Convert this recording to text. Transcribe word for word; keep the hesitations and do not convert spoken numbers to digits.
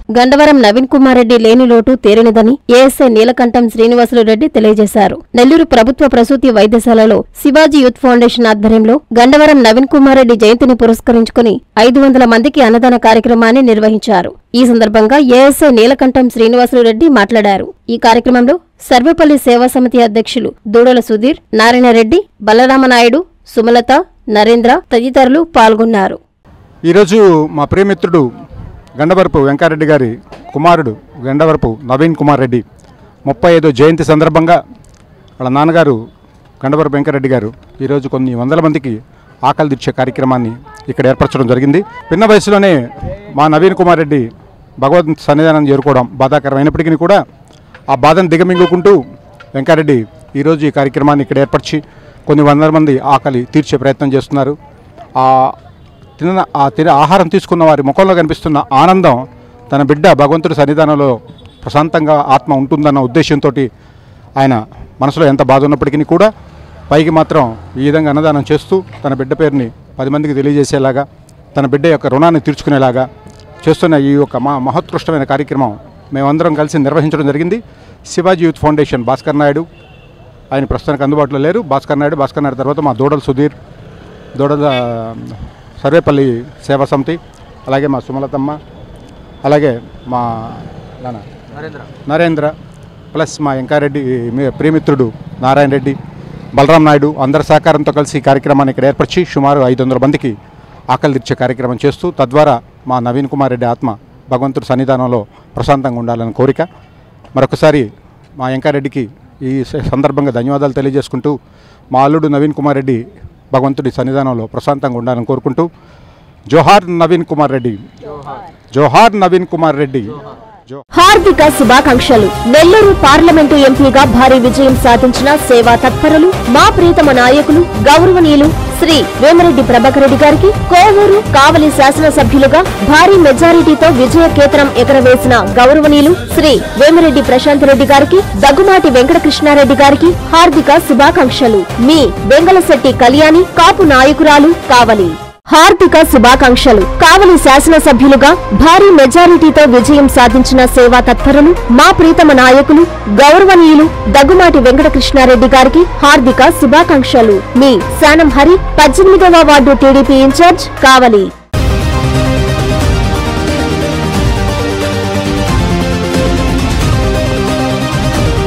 గండవరం నవీన్ కుమార్ రెడ్డి లేని లోటు తేరినదని ఏఎస్ఐ నీలకంఠం శ్రీనివాసులు రెడ్డి తెలియజేశారు. నెల్లూరు ప్రభుత్వ ప్రసూతి వైద్యశాలలో శివాజీ యూత్ ఫౌండేషన్ ఆధ్వర్యంలో గండవరం నవీన్ కుమార్ రెడ్డి జయంతిని పురస్కరించుకుని ఐదు వందల మందికి అన్నదాన కార్యక్రమాన్ని నిర్వహించారు. ఈ సందర్భంగా ఏఎస్ఐ నీలకంఠం శ్రీనివాసులు రెడ్డి మాట్లాడారు. ఈ కార్యక్రమంలో సర్వేపల్లి సేవా సమితి అధ్యక్షులు దూడల సుధీర్, నారాయణరెడ్డి, బలరామనాయుడు, సుమలత, నరేంద్ర తదితరులు పాల్గొన్నారు. ఈరోజు మా ప్రియమిత్రుడు గండవరపు వెంకారెడ్డి గారి కుమారుడు గండవరపు నవీన్ కుమార్ రెడ్డి ముప్పై ఐదో జయంతి సందర్భంగా వాళ్ళ నాన్నగారు గండవరపు వెంకారెడ్డి గారు ఈరోజు కొన్ని వందల మందికి ఆకలి తీర్చే కార్యక్రమాన్ని ఇక్కడ ఏర్పరచడం జరిగింది. పిన్న వయసులోనే మా నవీన్ కుమార్ రెడ్డి భగవద్ సన్నిధానం చేరుకోవడం బాధాకరమైనప్పటికీ కూడా ఆ బాధను దిగమింగుకుంటూ వెంకారెడ్డి ఈరోజు ఈ కార్యక్రమాన్ని ఇక్కడ ఏర్పరిచి కొన్ని వందల మంది ఆకలి తీర్చే ప్రయత్నం చేస్తున్నారు. ఆ తిన్న ఆ తిన ఆహారం తీసుకున్న వారి ముఖంలో కనిపిస్తున్న ఆనందం తన బిడ్డ భగవంతుడి సన్నిధానంలో ప్రశాంతంగా ఆత్మ ఉంటుందన్న ఉద్దేశంతో ఆయన మనసులో ఎంత బాధ ఉన్నప్పటికీ కూడా పైకి మాత్రం ఈ విధంగా అన్నదానం చేస్తూ తన బిడ్డ పేరుని పది మందికి తెలియజేసేలాగా తన బిడ్డ యొక్క రుణాన్ని తీర్చుకునేలాగా చేస్తున్న ఈ యొక్క మా మహోత్కృష్టమైన కార్యక్రమం మేమందరం కలిసి నిర్వహించడం జరిగింది. శివాజీ యూత్ ఫౌండేషన్ భాస్కర్ నాయుడు ఆయన ప్రస్తుతానికి అందుబాటులో లేరు. భాస్కర్ నాయుడు భాస్కర్ నాయుడు తర్వాత మా దూడల సుధీర్, దూడల సర్వేపల్లి సేవా సమితి, అలాగే మా సుమలతమ్మ, అలాగే మా నరేంద్ర నరేంద్ర ప్లస్ మా వెంకారెడ్డి ప్రియమిత్రుడు నారాయణ రెడ్డి, బలరాం నాయుడు అందరి సహకారంతో కలిసి ఈ కార్యక్రమాన్ని ఇక్కడ ఏర్పరిచి సుమారు ఐదు వందల మందికి ఆకలి తీర్చే కార్యక్రమం చేస్తూ తద్వారా మా నవీన్ కుమార్ రెడ్డి ఆత్మ భగవంతుడి సన్నిధానంలో ప్రశాంతంగా ఉండాలని కోరిక. మరొకసారి మా వెంకారెడ్డికి ఈ సందర్భంగా ధన్యవాదాలు తెలియజేసుకుంటూ మా అల్లుడు నవీన్ కుమార్ రెడ్డి భగవంతుడి సన్నిధానంలో ప్రశాంతంగా ఉండాలని కోరుకుంటూ జోహార్ నవీన్ కుమార్ రెడ్డి, జోహార్ నవీన్ కుమార్ రెడ్డి. హార్దిక శుభాకాంక్షలు. నెల్లూరు పార్లమెంటు ఎంపీగా భారీ విజయం సాధించిన సేవా తత్పరులు మా ప్రీతమ నాయకులు గౌరవనీయులు శ్రీ వేమిరెడ్డి ప్రభాకర్ రెడ్డి గారికి, కోవూరు కావలి శాసనసభ్యులుగా భారీ మెజారిటీతో విజయ కేతనం ఎగరవేసిన గౌరవనీయులు శ్రీ వేమిరెడ్డి ప్రశాంత్ రెడ్డి గారికి, దగ్గుమాటి వెంకటకృష్ణారెడ్డి గారికి హార్దిక శుభాకాంక్షలు. మీ బెంగళశెట్టి కళ్యాణి, కాపు నాయకురాలు, కావలి. హార్దిక శుభాకాంక్షలు. కావలి శాసనసభ్యులుగా భారీ మెజారిటీతో విజయం సాధించిన సేవా తత్పరులు మా ప్రీతమ నాయకులు గౌరవనీయులు దగ్గుమాటి వెంకటకృష్ణారెడ్డి గారికి హార్దిక శుభాకాంక్షలు. మీ శానం హరి, పద్దెనిమిదవ వార్డు టీడీపీ ఇన్ఛార్జ్, కావలి.